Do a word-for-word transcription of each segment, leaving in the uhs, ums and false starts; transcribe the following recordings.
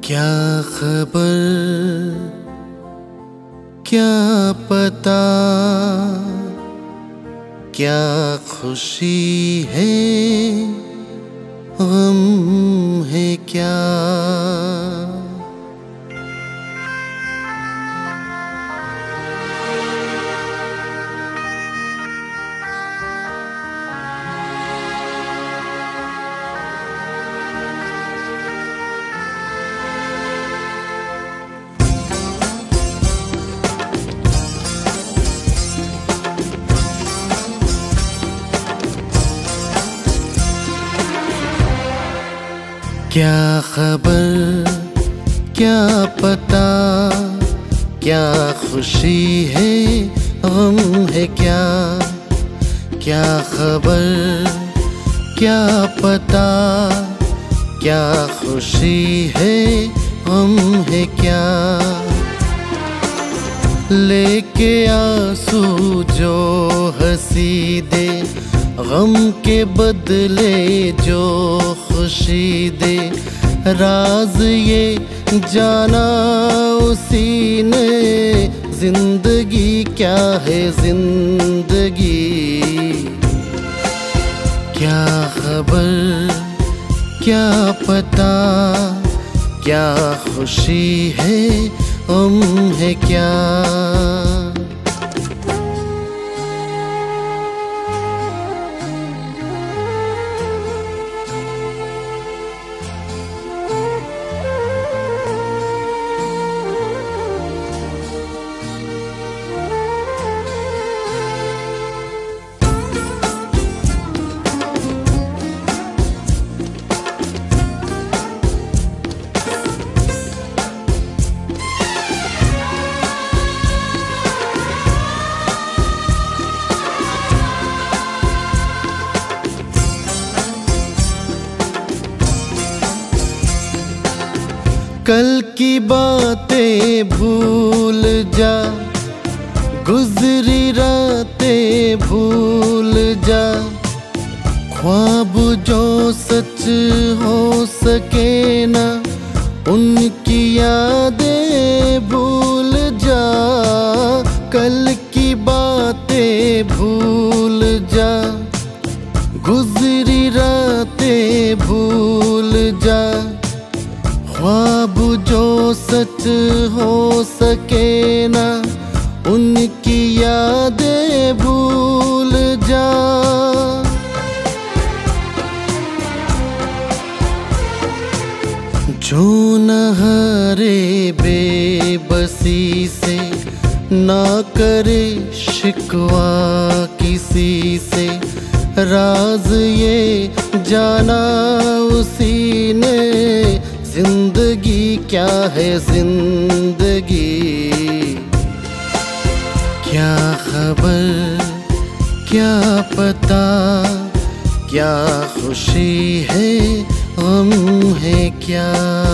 क्या खबर, क्या पता, क्या खुशी है, गम है क्या। क्या खबर, क्या पता, क्या खुशी है, गम है क्या। क्या खबर, क्या पता, क्या खुशी है, गम है क्या। लेके आंसू जो हंसी दे, गम के बदले जो खुशी दे। राज ये जाना उसी ने, जिंदगी क्या है जिंदगी। क्या खबर, क्या पता, क्या खुशी है, गम है क्या। कल की बातें भूल जा, गुजरी रातें भूल जा। ख्वाब जो सच हो सके ना, उनकी यादें भूल जा। कल की बातें भूल जा, गुजरी रातें भूल जा। ख्वाब जो सच हो सके ना, उनकी यादें भूल जा। जो न हारे बेबसी से, ना करे शिकवा किसी से। राज ये जाना उसी ने, जिंदगी क्या है जिंदगी। क्या खबर, क्या पता, क्या खुशी है, गम है क्या।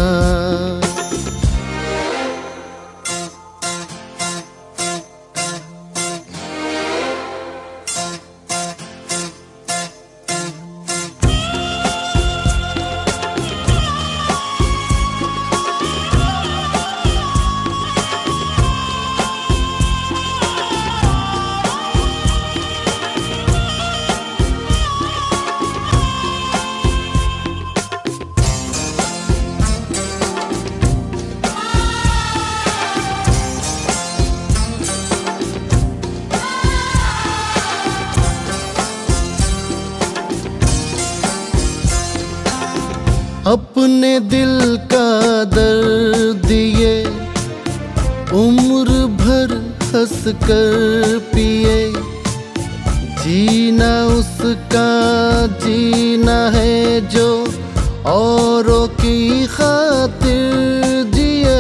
अपने दिल का दर्द ये उम्र भर हंस कर पिए। जीना उसका जीना है जो औरों की खातिर जिए।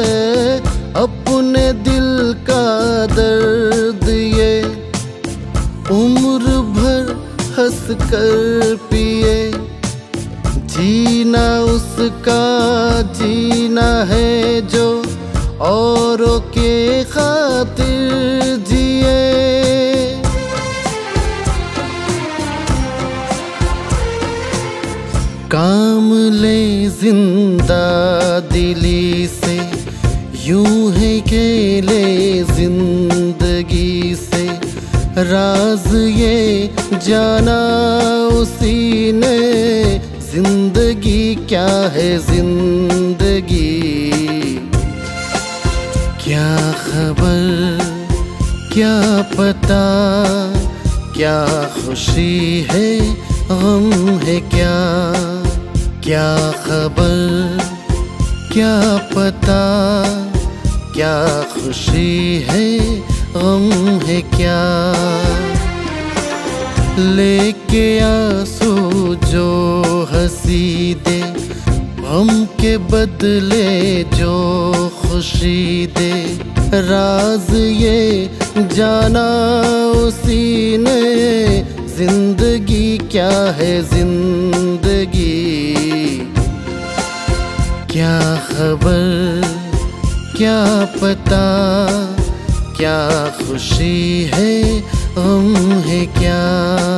अपने दिल का दर्द ये उम्र भर हंस कर पिए। जीना उसका जीना है जो औरों के खातिर जिए। काम ले जिंदा दिली से, यूं है खेले जिंदगी से। राज ये जाना उसी ने, जिंदगी क्या है जिंदगी। क्या खबर क्या पता, क्या खुशी है गम है क्या। क्या खबर क्या पता, क्या खुशी है गम है क्या। लेके आंसू जो हंसी दे, गम के बदले जो खुशी दे। राज ये जाना उसी ने, जिंदगी क्या है जिंदगी। क्या खबर क्या पता, क्या खुशी है गम है क्या।